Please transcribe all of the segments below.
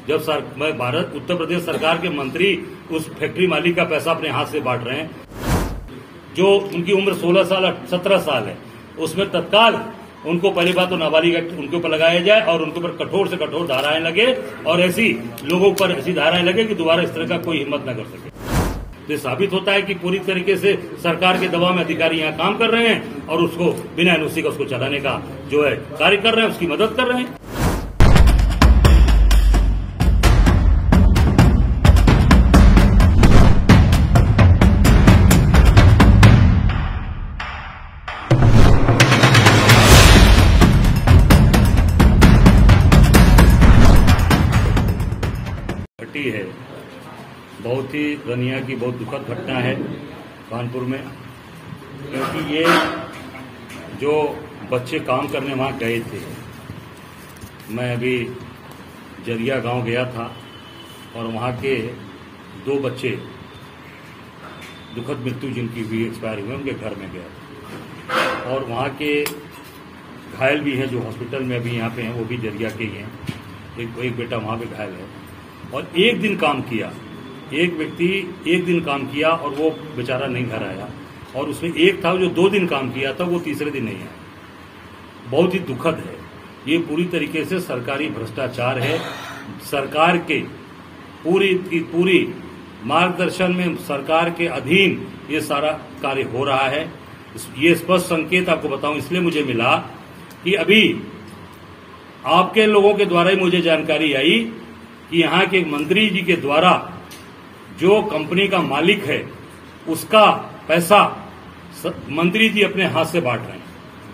जब भारत उत्तर प्रदेश सरकार के मंत्री उस फैक्ट्री मालिक का पैसा अपने हाथ से बांट रहे हैं, जो उनकी उम्र 16 साल 17 साल है, उसमें तत्काल उनको पहली बात तो नाबालिग एक्ट उनके ऊपर लगाया जाए और उनके ऊपर कठोर से कठोर धाराएं लगे और ऐसी लोगों पर ऐसी धाराएं लगे कि दोबारा इस तरह का कोई हिम्मत न कर सके। ये साबित होता है कि पूरी तरीके से सरकार के दबाव में अधिकारी यहाँ काम कर रहे हैं और उसको बिना एनओसी का उसको चलाने का जो है कार्य कर रहे हैं, उसकी मदद कर रहे हैं। है बहुत ही दुनिया की बहुत दुखद घटना है कानपुर में, क्योंकि ये जो बच्चे काम करने वहां गए थे, मैं अभी जरिया गांव गया था और वहां के 2 बच्चे दुखद मृत्यु जिनकी हुई एक्सपायर हुए, उनके घर में गया और वहां के घायल भी हैं जो हॉस्पिटल में अभी यहाँ पे हैं, वो भी जरिया के ही हैं। एक बेटा वहां पे घायल है और एक दिन काम किया, एक व्यक्ति एक दिन काम किया और वो बेचारा नहीं घर आया, और उसमें एक था जो 2 दिन काम किया था, वो तीसरे दिन नहीं आया। बहुत ही दुखद है। ये पूरी तरीके से सरकारी भ्रष्टाचार है। सरकार के पूरी मार्गदर्शन में सरकार के अधीन ये सारा कार्य हो रहा है। ये स्पष्ट संकेत आपको बताऊं इसलिए मुझे मिला कि अभी आपके लोगों के द्वारा ही मुझे जानकारी आई कि यहाँ के मंत्री जी के द्वारा जो कंपनी का मालिक है उसका पैसा मंत्री जी अपने हाथ से बांट रहे हैं।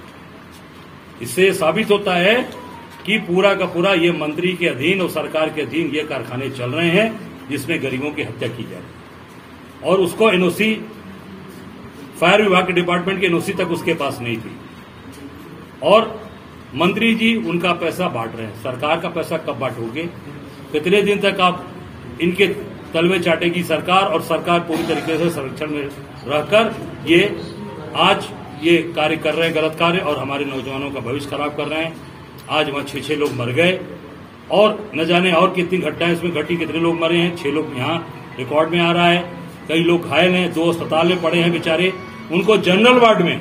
इससे साबित होता है कि पूरा का पूरा ये मंत्री के अधीन और सरकार के अधीन ये कारखाने चल रहे हैं जिसमें गरीबों की हत्या की जा रही है, और उसको एनओसी फायर विभाग के डिपार्टमेंट की एनओसी तक उसके पास नहीं थी, और मंत्री जी उनका पैसा बांट रहे हैं। सरकार का पैसा कब बांटोगे? कितने दिन तक आप इनके तलवे चाटेगी सरकार, और सरकार पूरी तरीके से संरक्षण में रहकर ये आज ये कार्य कर रहे हैं, गलत कार्य, और हमारे नौजवानों का भविष्य खराब कर रहे हैं। आज वहां 6 लोग मर गए और न जाने और कितनी घटनाएं इसमें घटी, कितने लोग मरे हैं। 6 लोग यहाँ रिकॉर्ड में आ रहा है, कई लोग घायल हैं, 2 अस्पताल में पड़े हैं बेचारे। उनको जनरल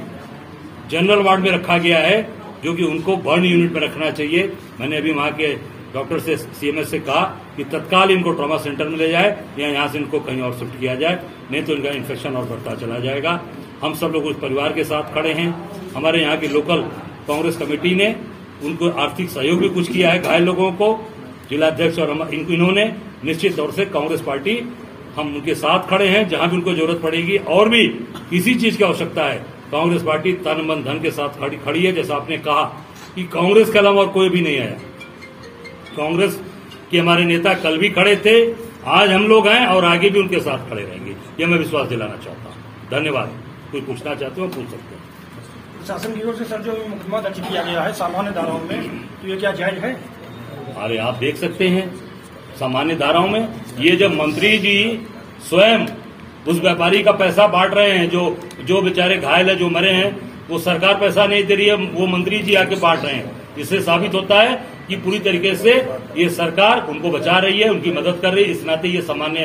वार्ड में रखा गया है, जो कि उनको बर्न यूनिट में रखना चाहिए। मैंने अभी वहां के डॉक्टर से सीएमएस से कहा कि तत्काल इनको ट्रॉमा सेंटर में ले जाए या यहाँ से इनको कहीं और शिफ्ट किया जाए, नहीं तो इनका इन्फेक्शन और बढ़ता चला जाएगा। हम सब लोग उस परिवार के साथ खड़े हैं। हमारे यहाँ की लोकल कांग्रेस कमेटी ने उनको आर्थिक सहयोग भी कुछ किया है घायल लोगों को, जिलाध्यक्ष और इन्होंने निश्चित तौर से कांग्रेस पार्टी हम उनके साथ खड़े हैं। जहां भी उनको जरूरत पड़ेगी और भी किसी चीज की आवश्यकता है, कांग्रेस पार्टी तन मन धन के साथ खड़ी है। जैसा आपने कहा कि कांग्रेस के अलावा और कोई भी नहीं आया। कांग्रेस के हमारे नेता कल भी खड़े थे, आज हम लोग हैं और आगे भी उनके साथ खड़े रहेंगे, ये मैं विश्वास दिलाना चाहता हूं। धन्यवाद। कोई पूछना चाहते हो पूछ सकते हैं। प्रशासन की ओर से सर जो मुकदमा दर्ज किया गया है सामान्य धाराओं में, तो ये क्या जायज है? अरे आप देख सकते हैं सामान्य धाराओं में ये जब मंत्री जी स्वयं उस व्यापारी का पैसा बांट रहे हैं, जो बेचारे घायल है, जो मरे हैं, वो सरकार पैसा नहीं दे रही है, वो मंत्री जी आके बांट रहे हैं। इससे साबित होता है कि पूरी तरीके से ये सरकार उनको बचा रही है, उनकी मदद कर रही है। इस नाते ये सामान्य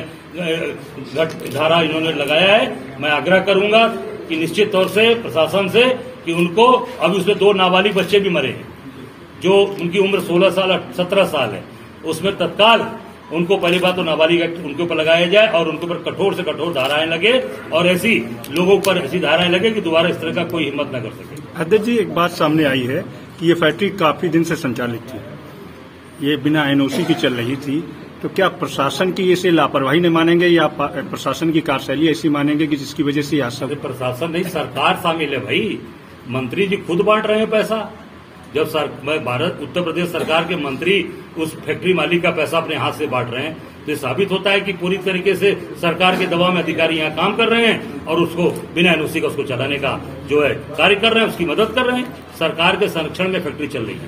धारा इन्होंने लगाया है। मैं आग्रह करूंगा कि निश्चित तौर से प्रशासन से कि उनको, अभी उसमें 2 नाबालिग बच्चे भी मरे हैं, जो उनकी उम्र 16 साल 17 साल है, उसमें तत्काल उनको पहली बात तो नाबालिग एक्ट उनके ऊपर लगाया जाए और उनके ऊपर कठोर से कठोर धाराएं लगे और ऐसी लोगों पर ऐसी धाराएं लगे कि दोबारा इस तरह का कोई हिम्मत न कर सके। अध्यक्ष जी, एक बात सामने आई है कि ये फैक्ट्री काफी दिन से संचालित थी, ये बिना एनओसी की चल रही थी, तो क्या प्रशासन की इसे लापरवाही नहीं मानेंगे या प्रशासन की कार्यशैली ऐसी मानेंगे कि जिसकी वजह से आज सब? प्रशासन नहीं, सरकार शामिल है भाई। मंत्री जी खुद बांट रहे हैं पैसा। जब भारत उत्तर प्रदेश सरकार के मंत्री उस फैक्ट्री मालिक का पैसा अपने हाथ से बांट रहे हैं, तो ये साबित होता है कि पूरी तरीके से सरकार के दबाव में अधिकारी यहाँ काम कर रहे हैं और उसको बिना एनओसी का उसको चलाने का जो है कार्य कर रहे हैं, उसकी मदद कर रहे हैं। सरकार के संरक्षण में फैक्ट्री चल रही है।